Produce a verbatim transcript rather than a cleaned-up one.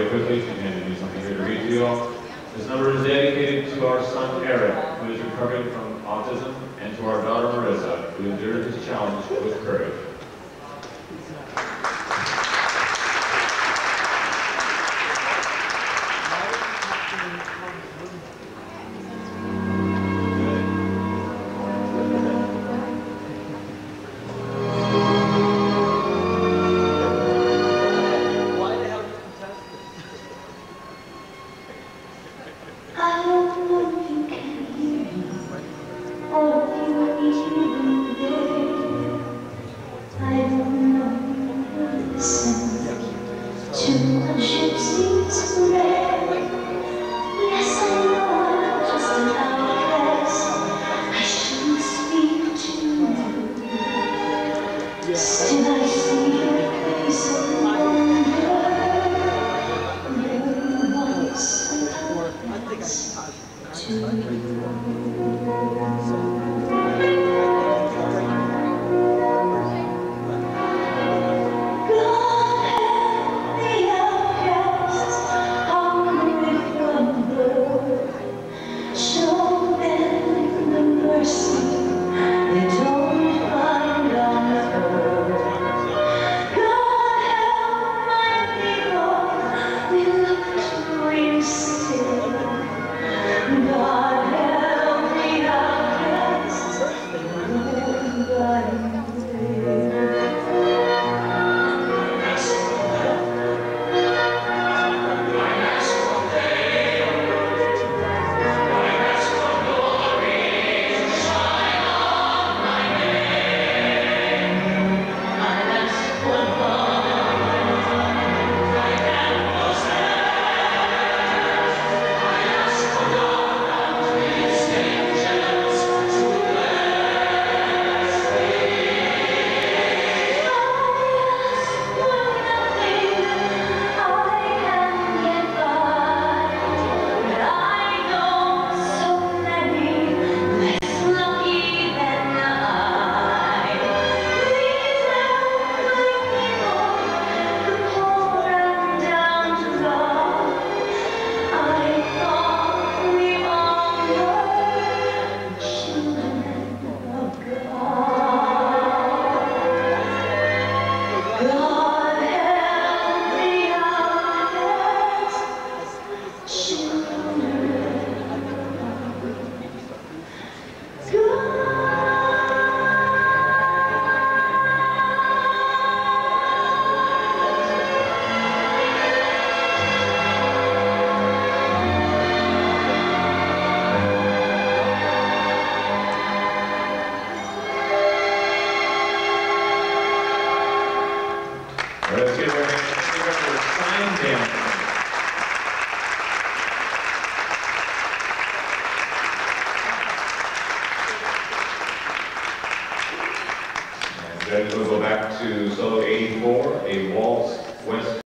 really quickly. She's handed me something here to read to you all. This number is dedicated to our son Eric, who is recovering from autism, and to our daughter Marissa, who endured this challenge with courage. Still I see your face and wonder. There was a difference to Let's give her a sign dance. And then we'll go back to solo eighty-four, a waltz west.